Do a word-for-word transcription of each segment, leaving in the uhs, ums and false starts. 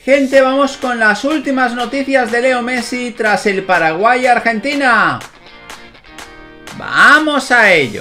Gente, vamos con las últimas noticias de Leo Messi tras el Paraguay-Argentina. ¡Vamos a ello!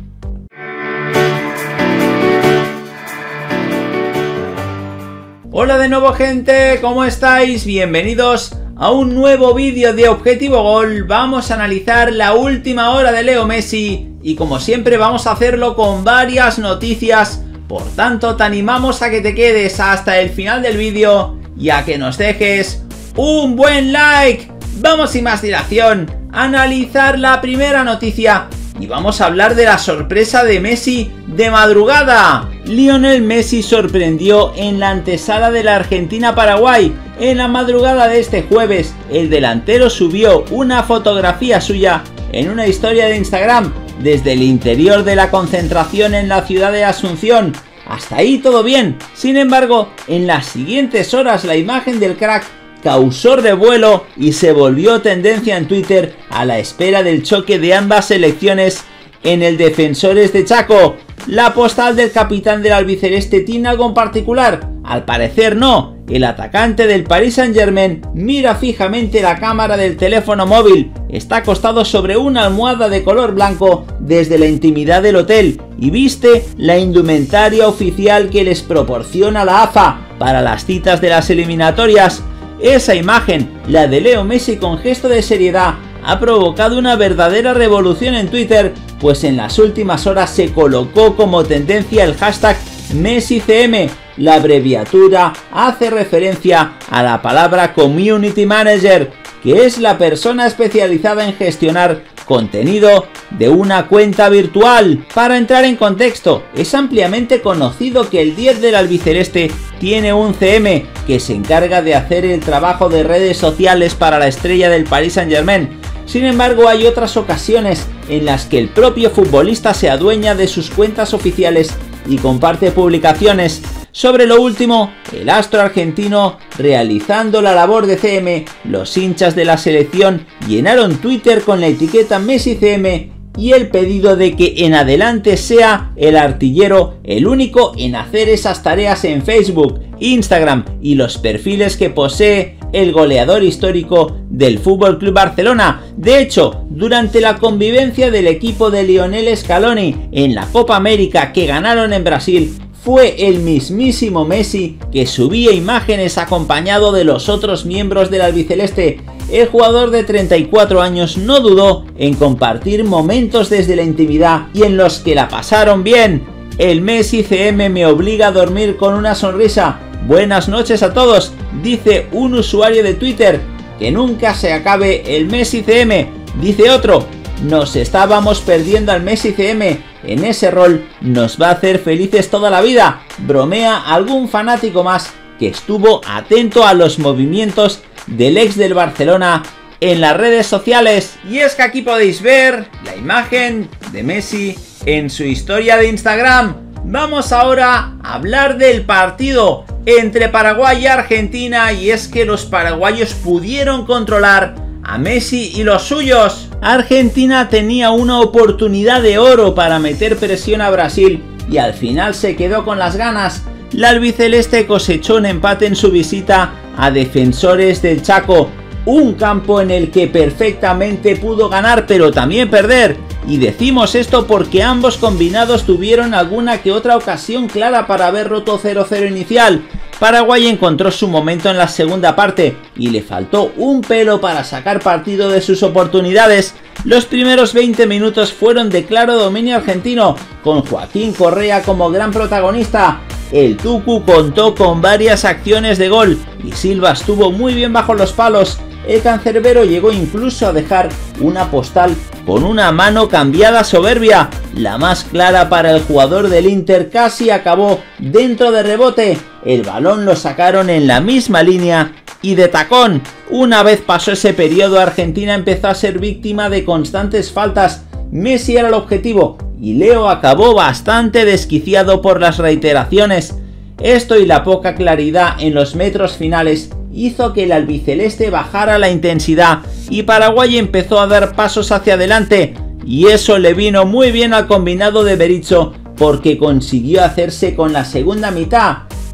Hola de nuevo, gente, ¿cómo estáis? Bienvenidos a un nuevo vídeo de Objetivo Gol. Vamos a analizar la última hora de Leo Messi y como siempre vamos a hacerlo con varias noticias. Por tanto, te animamos a que te quedes hasta el final del vídeo y a que nos dejes un buen like. Vamos sin más dilación a analizar la primera noticia y vamos a hablar de la sorpresa de Messi de madrugada. Lionel Messi sorprendió en la antesala de la Argentina-Paraguay. En la madrugada de este jueves, el delantero subió una fotografía suya en una historia de Instagram desde el interior de la concentración en la ciudad de Asunción. Hasta ahí todo bien. Sin embargo, en las siguientes horas la imagen del crack causó revuelo y se volvió tendencia en Twitter a la espera del choque de ambas selecciones en el Defensores de Chaco. La postal del capitán del albiceleste tiene algo en particular. Al parecer no. El atacante del Paris Saint-Germain mira fijamente la cámara del teléfono móvil. Está acostado sobre una almohada de color blanco desde la intimidad del hotel y viste la indumentaria oficial que les proporciona la A F A para las citas de las eliminatorias. Esa imagen, la de Leo Messi con gesto de seriedad, ha provocado una verdadera revolución en Twitter, pues en las últimas horas se colocó como tendencia el hashtag MessiCM. La abreviatura hace referencia a la palabra Community Manager, que es la persona especializada en gestionar contenido de una cuenta virtual. Para entrar en contexto, es ampliamente conocido que el diez del albiceleste tiene un C M que se encarga de hacer el trabajo de redes sociales para la estrella del Paris Saint-Germain. Sin embargo, hay otras ocasiones en las que el propio futbolista se adueña de sus cuentas oficiales y comparte publicaciones. Sobre lo último, el astro argentino realizando la labor de C M, los hinchas de la selección llenaron Twitter con la etiqueta MessiCM y el pedido de que en adelante sea el artillero el único en hacer esas tareas en Facebook, Instagram y los perfiles que posee el goleador histórico del F C Barcelona. De hecho, durante la convivencia del equipo de Lionel Scaloni en la Copa América que ganaron en Brasil, fue el mismísimo Messi que subía imágenes acompañado de los otros miembros del albiceleste. El jugador de treinta y cuatro años no dudó en compartir momentos desde la intimidad y en los que la pasaron bien. El MessiCM me obliga a dormir con una sonrisa. Buenas noches a todos, dice un usuario de Twitter. Que nunca se acabe el MessiCM, dice otro. Nos estábamos perdiendo al MessiCM, en ese rol nos va a hacer felices toda la vida, bromea algún fanático más que estuvo atento a los movimientos del ex del Barcelona en las redes sociales. Y es que aquí podéis ver la imagen de Messi en su historia de Instagram. Vamos ahora a hablar del partido entre Paraguay y Argentina, y es que los paraguayos pudieron controlar a Messi y los suyos. Argentina tenía una oportunidad de oro para meter presión a Brasil y al final se quedó con las ganas. La albiceleste cosechó un empate en su visita a Defensores del Chaco, un campo en el que perfectamente pudo ganar pero también perder. Y decimos esto porque ambos combinados tuvieron alguna que otra ocasión clara para haber roto cero cero inicial. Paraguay encontró su momento en la segunda parte y le faltó un pelo para sacar partido de sus oportunidades. Los primeros veinte minutos fueron de claro dominio argentino, con Joaquín Correa como gran protagonista. El Tucu contó con varias acciones de gol y Silva estuvo muy bien bajo los palos. El cancerbero llegó incluso a dejar una postal con una mano cambiada soberbia. La más clara para el jugador del Inter casi acabó dentro de rebote. El balón lo sacaron en la misma línea y de tacón. Una vez pasó ese periodo, Argentina empezó a ser víctima de constantes faltas. Messi era el objetivo y Leo acabó bastante desquiciado por las reiteraciones. Esto y la poca claridad en los metros finales hizo que el albiceleste bajara la intensidad y Paraguay empezó a dar pasos hacia adelante, y eso le vino muy bien al combinado de Berizzo porque consiguió hacerse con la segunda mitad.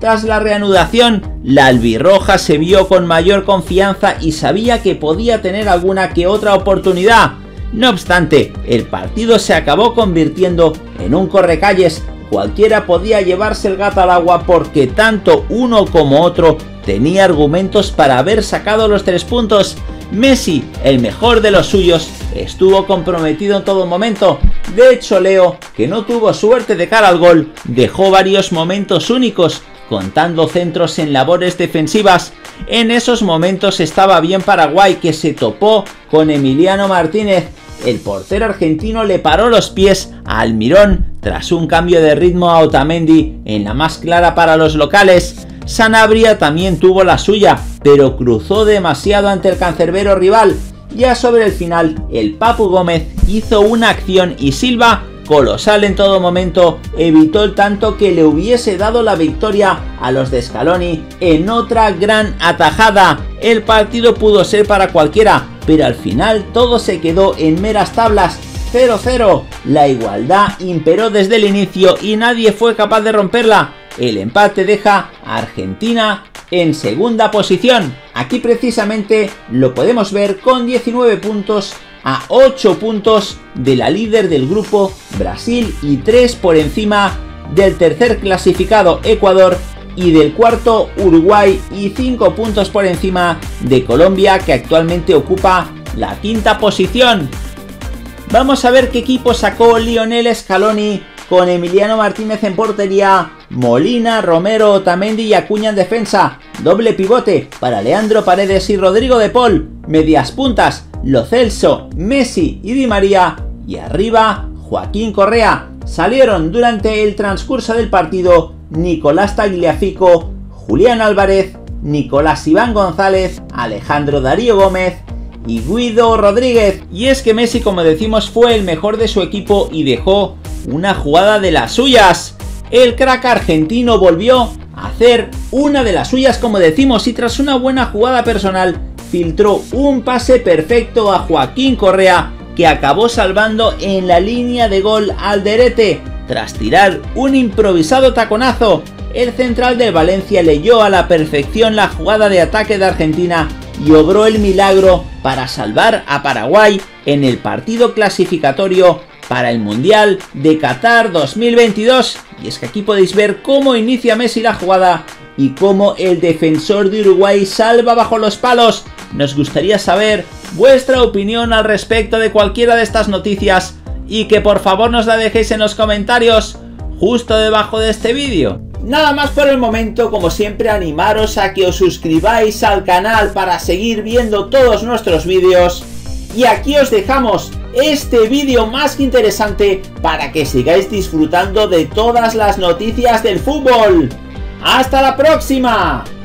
Tras la reanudación, la albirroja se vio con mayor confianza y sabía que podía tener alguna que otra oportunidad. No obstante, el partido se acabó convirtiendo en un correcalles. Cualquiera podía llevarse el gato al agua porque tanto uno como otro tenía argumentos para haber sacado los tres puntos. Messi, el mejor de los suyos, estuvo comprometido en todo momento. De hecho, Leo, que no tuvo suerte de cara al gol, dejó varios momentos únicos, contando centros en labores defensivas. En esos momentos estaba bien Paraguay, que se topó con Emiliano Martínez. El portero argentino le paró los pies a Almirón tras un cambio de ritmo a Otamendi en la más clara para los locales. Sanabria también tuvo la suya, pero cruzó demasiado ante el cancerbero rival. Ya sobre el final, el Papu Gómez hizo una acción y Silva, colosal en todo momento, evitó el tanto que le hubiese dado la victoria a los de Scaloni en otra gran atajada. El partido pudo ser para cualquiera, pero al final todo se quedó en meras tablas. cero cero. La igualdad imperó desde el inicio y nadie fue capaz de romperla. El empate deja a Argentina en segunda posición. Aquí precisamente lo podemos ver con diecinueve puntos a ocho puntos de la líder del grupo Brasil y tres por encima del tercer clasificado Ecuador y del cuarto Uruguay y cinco puntos por encima de Colombia, que actualmente ocupa la quinta posición. Vamos a ver qué equipo sacó Lionel Scaloni con Emiliano Martínez en portería, Molina, Romero, Otamendi y Acuña en defensa. Doble pivote para Leandro Paredes y Rodrigo de Paul. Medias puntas, Lo Celso, Messi y Di María. Y arriba, Joaquín Correa. Salieron durante el transcurso del partido Nicolás Tagliafico, Julián Álvarez, Nicolás Iván González, Alejandro Darío Gómez y Guido Rodríguez. Y es que Messi, como decimos, fue el mejor de su equipo y dejó una jugada de las suyas. El crack argentino volvió a hacer una de las suyas, como decimos, y tras una buena jugada personal filtró un pase perfecto a Joaquín Correa, que acabó salvando en la línea de gol Alderete. Tras tirar un improvisado taconazo, el central del Valencia leyó a la perfección la jugada de ataque de Argentina y obró el milagro para salvar a Paraguay en el partido clasificatorio para el Mundial de Qatar dos mil veintidós. Y es que aquí podéis ver cómo inicia Messi la jugada y cómo el defensor de Uruguay salva bajo los palos. Nos gustaría saber vuestra opinión al respecto de cualquiera de estas noticias y que por favor nos la dejéis en los comentarios justo debajo de este vídeo. Nada más por el momento, como siempre animaros a que os suscribáis al canal para seguir viendo todos nuestros vídeos. Y aquí os dejamos este vídeo más que interesante para que sigáis disfrutando de todas las noticias del fútbol. ¡Hasta la próxima!